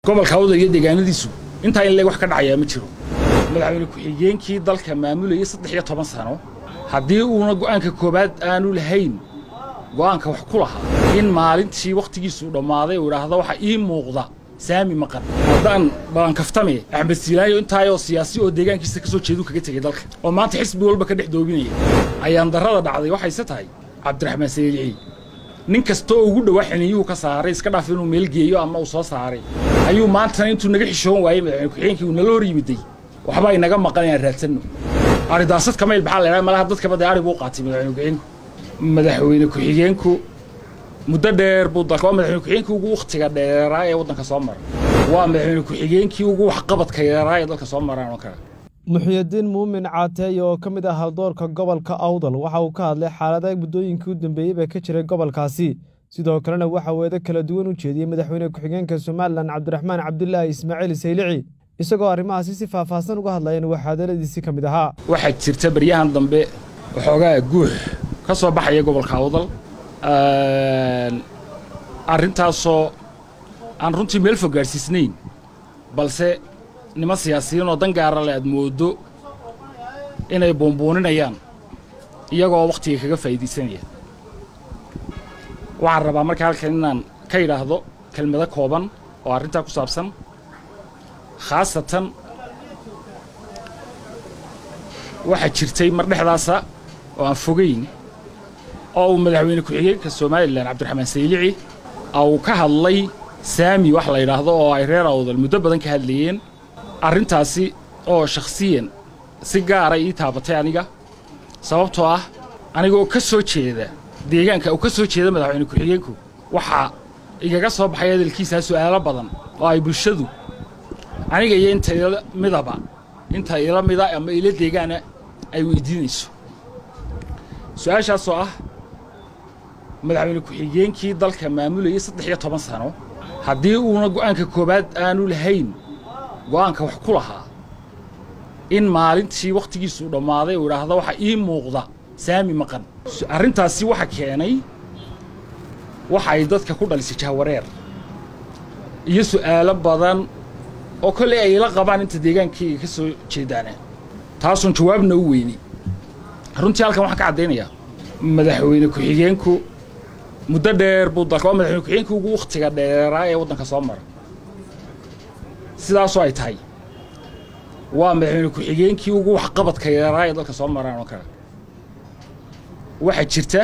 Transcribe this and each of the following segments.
gobolka Awdal iyo deegaanadiisu inta in leeg wax ka dhacaya ma jiro madaxweyne ku-xigeenkii dalka maamulayay 13 sano haddii uuna go'aanka koobaad aanu lahayn go'aanka wax ku lahaa in maalintii waqtigiisu dhamaaday uu yiraahdo waxa ii muuqda saami maqan haddaan baan kaftame Axmed Silaayo intaayoo siyaasi oo deegaankiisa ka soo jeedo kaga tagay dalka oo maanta xisbi walba ka dhex doobinaya ayaan darrada dhacday waxay tahay Cabdiraxmaan Saylici nin kasta oo ugu dhawaad xiniyuu ka saaray iska dhaaf inuu meel geeyo ama uu soo saaray ayuu maanta intuu naga xishoon waayay madaxweyne ku-xigeenkii uu nala hor yimiday waxba ay naga maqanayaan raadsanno aridaasad kameel baxaa leeyahay malaha dadka bada ari buu qaatay madaxweyne ku-xigeenku muddo dheer buu dalka madaxweyne ku-xigeenkii ugu waqtiga dheeraa ee waddanka soo maray waa madaxweyne ku-xigeenkii ugu waxqabadka yaraa ee dalka soo maraan oo kale Muxyidiin Muumin Caateey oo ka mid ah haldoorka gobolka Awdal waxa uu ka hadlay xaaladaha muddooyinkii u dambeeyay ee ka jiray gobolkaasi sidoo kalena waxa weeda kala duwan u jeediyay madaxweyne ku-xigeenka Soomaaliland Cabdiraxmaan Cabdullaahi Ismaaciil Saylici isagoo arrimahaasi si faahfaahsan uga hadlayeen waxaadaladiisii ka mid ahaa waxa jirta baryahan dambe waxoogaa guux ka soo baxaya gobolka Awdal arrintaasoo aan runtii meel fog gaarsiisnayn balse nima siyaasiyiin oo dan gaar ah aad moodo inay boonbooninayaan iyagoo waqtiga kaga faa'iideysanaya waxaan rabaa marka halkan inaan ka yiraahdo kelmado kooban oo arrinta ku saabsan khaasatan waxa jirtay mar dhexdaasa oo aan fogeyn oo madaxweyne ku-xigeenka Soomaaliland Cabdiraxmaan Saylici oo ka hadlay saami wax la yiraahdo oo ay reer Awdal muddo badan ka hadlayeen arrintaasi oo shakhsiyan si gaar ah ii taabatay aniga sababtoo ah anigoo ka soo jeeda deegaanka oo ka soo jeeda madaxweyne ku-xigeenku waxa igaga soo baxay hadalkiisa su'aalo badan oo ay bulshadu aniga iyo inta ila mida ama ila deegaana ay weydiinayso su'aashaas oo ah madaxweyne ku-xigeenkii dalka maamulayay 13 sano haddii uuna go'aanka koobaad aanu lahayn go'aanka wax ku lahaa in maalintii waqtigiisu dhamaaday uu yiraahdo waxa ii muuqda saami maqan arrintaasi waxa keenay waxa ay dadka ku dhalisay jahwareer iyo su'aalo badan oo kale ay la qabaan inta deegaankii ka soo jeedaan taasoo jawaabna u weynay runtii halkan waxa ka cadeynaya madaxweyne ku-xigeenku muddo dheer buu dalka madaxweyne ku-xigeenkii ugu waqtiga dheeraa ee waddanka soo maray sidaasoo ay tahay waa madaxweyne ku-xigeenkii ugu waxqabadka yaraa ee dalka soo maraan oo kale waxa jirta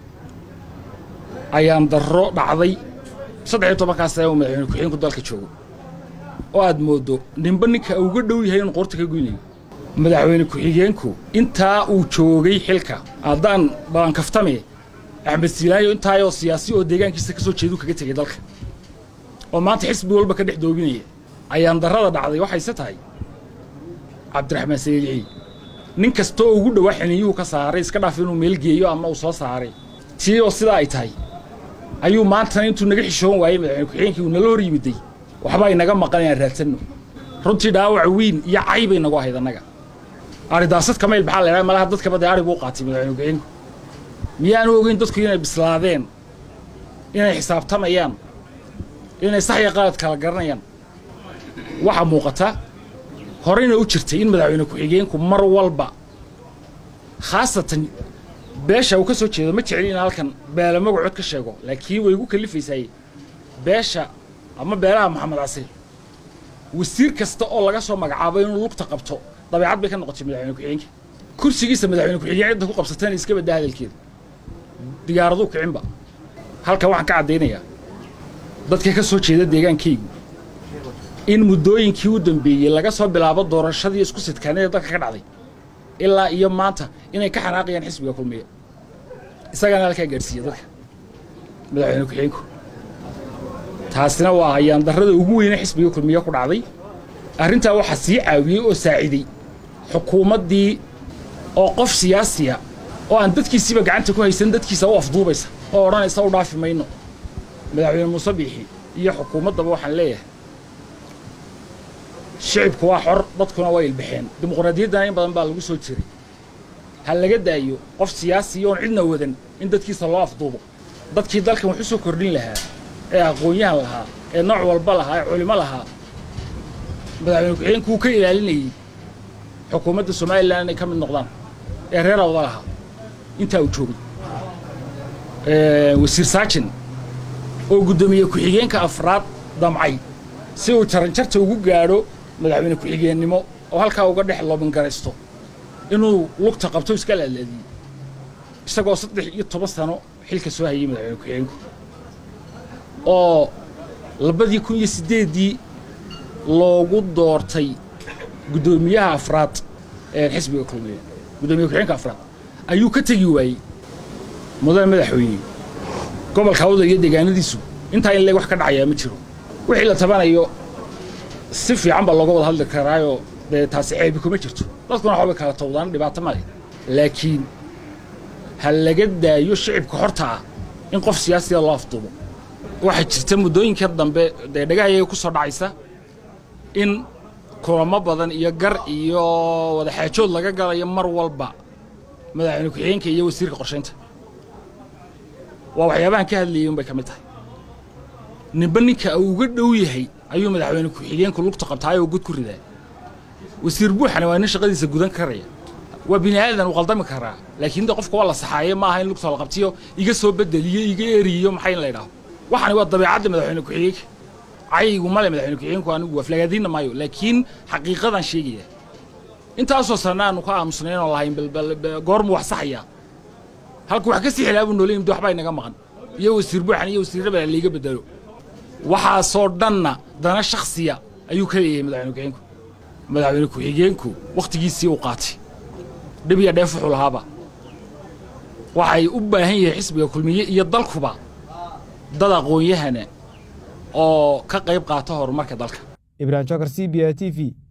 ayaan darro dhacday 13 sano madaxweyne ku-xigeenku dalka joogo oo aad moodo ninba ninka ugu dhow yahay in qorta ka goynayo madaxweyne ku-xigeenku intaa uu joogay xilka haddaan baan kaftame Axmed Silaayo intaayoo siyaasi oo deegaankiisa ka soo jeedo kaga tagay dalka oo maanta xisbi walba ka dhex doobinaya ayaan darrada dhacday waxay tahay Cabdiraxmaan Saylici nin kasta oo ugu dhawaad xiniyuu ka saaray iska dhaaf inuu meel geeyo ama uu soo saaray tiyo sida ay tahay ayuu maanta intuu naga xishoon waayay madaxweyne ku-xigeenkii uu nala hor yimiday waxba ay naga maqanayaan raadsanno runtii dhaawac weyn iyo cayb ay nagu ahayd annaga aridaasad kameel baxaa leeyahay malaha dadka bada ari buu qaatay madaxweyne ku-xigeenku miyaanu ogeyn dadku inay bislaadeen inay xisaabtamayaan inay sax iyo qalad kala garanayaan waxa muuqata horeyna u jirtay in madaxweyne ku-xigeenku mar walba khaasatan beesha uu ka soo jeedo ma jecel in halkan beela magacood ka sheego laakiin way ugu kalifaysay beesha ama beelaha Maxamed Case wasiir kasta oo laga soo magacaabo inuu lugta qabto dabeecad bay ka noqotay madaxweyne ku-xigeenka kursigiisa madaxweyne ku-xigeenka ku qabsateen iska bada hadalkeeda diyaaradu kicinba halka waxaan ka cadeynayaa dadka ka soo jeeda deegaankaygu in muddooyinkii u dambeeyay laga soo bilaabo doorashadii isku sidkaaneed dalka ka dhacday ilaa iyo maanta inay ka xanaaqayaan xisbiga kulmiye isagana halka gaarsiiyay dadka madaxweyne ku-xigeenku taasina waa ayaan darrada ugu weyn ee xisbiga kulmiye ku dhacday arrintaa waxa sii caawiyay oo saaciday xukuumaddii oo qof siyaasiya oo aan dadkiisiba gacanta ku haysan dadkiisa u afduubaysa oo oranaysa u dhaafi mayno madaxweyne Muuse Biixi iyo xukuumaddaba waxaan leeyahay shacabku waa xor dadkuna way ilbixeen dimuqraadiyadda in badan baa lagu soo jiray hal laga daayo qof siyaasi oo cidna wadan in dadkiisa loo afduubo dadkii dalkan wuxuu soo kordhin lahaa ee aqoonyahan lahaa nooc walba lahaa culimo lahaa madaxweyne ku-xigeenku uu ka ilaalinayay xukuumadda Soomaaliland inay ka mid noqdaan ee reer awda lahaa inta uu joogay wasiir Saachin oo gudoomiye ku-xigeenka afraad damcay si uu jaranjarta ugu gaadho madaxweyne ku-xigeennimo oo halkaa uga dhex looban garaysto inuu lugta qabto iska laalaadiyay isagoo 13 sano xilka soo hayay madaxweyne ku-xigeenku oo 2008 loogu doortay gudoomiyaha afraad ee xisbiga kulmiye gudoomiye ku-xigeenka afraad ayuu ka tagi waayay mudane madaxweyne gobolka Awdal iyo deegaanadiisu inta in leeg wax ka dhacaya ma jiro wixii la tabanayo si fiican ba looga wada hadli karaayo taasi ceeb kuma jirto dadkuna waxa kala tawdaan dhibaato ma leh laakiin hal laga daayo shicibka horta in qof siyaasi ah loo afduubo waxa jirta muddooyinka dambe dhagaxay ku soo dhacaysa in kulamo badan iyo gar iyo wada xaajood laga galayo mar walba madaxweyne ku-xigeenka iyo wasiirka qorsheynta waa waxyaabahan ka hadlayeen bay kamid tahay ninba ninka uu uga dhow yahay ayuu madaxweyne ku-xigeenku lugta qabtay oo gud ku riday wasiir buuxana waa in shaqadiisa gudan karaya waa bini aadan uu qaldami karaa laakiin qofka waa la saxaayay ma aha in lugta la qabtiyo iga soo bedeliyo iga eriyo maxay la yiraahdo waxani waa dabeecadda madaxweyne ku-xigeenka aygu male madaxweyne ku-xigeenku anigu waflagaadina maayo laakiin xaqiiqadan sheegaya intaasoo sanaanu ka aamusnayn oo lahayn goormu wax saxaya halku wax ka sii xilaabo nooleeyim waxba inaga maqan iyo wasiir buuxan iyo wasiirada liiga bedelo waxa soo dhanna dana shakhsiya ayuu ka leeyahay madaxweyne ku-xigeenku waqtigiisii uu qaatay dib iyo dheef wuxuu lahaaba waxay u baahan yahay xisbiga kulmiye iyo dalkuba dad aqoon-yahana oo ka qayb qaata horumarka dalka Ibrahim Chakar, CBA TV.